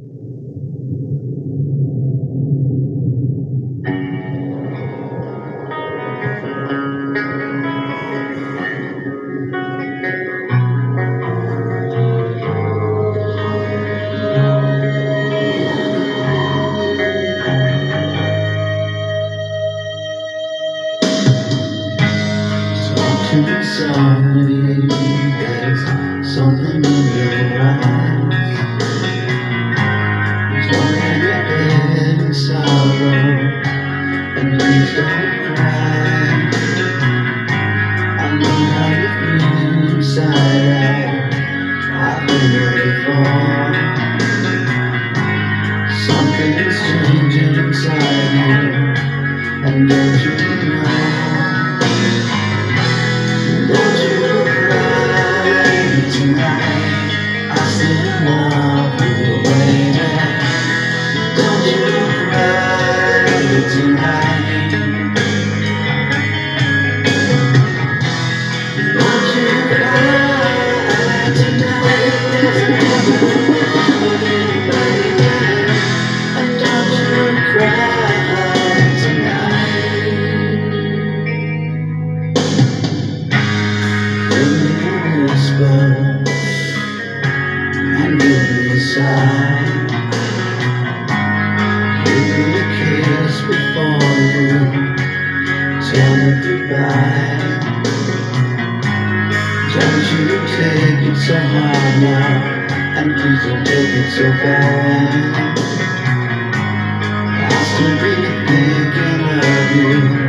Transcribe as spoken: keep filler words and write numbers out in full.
Sorry, there's something in your eyes. Don't hang your head in sorrow, and please don't cry. I know how you feel inside out. I've been there before. Something is changing inside you, and don't you know? Tonight, I still love you, baby. Don't you cry tonight. Don't you cry tonight. There's nothing wrong with you, baby. And don't you cry tonight. Give me a whisper and give me a sigh. Give me a kiss before you tell me goodbye. Don't you take it so hard now, and please don't take it so bad. I'll still be thinking of you.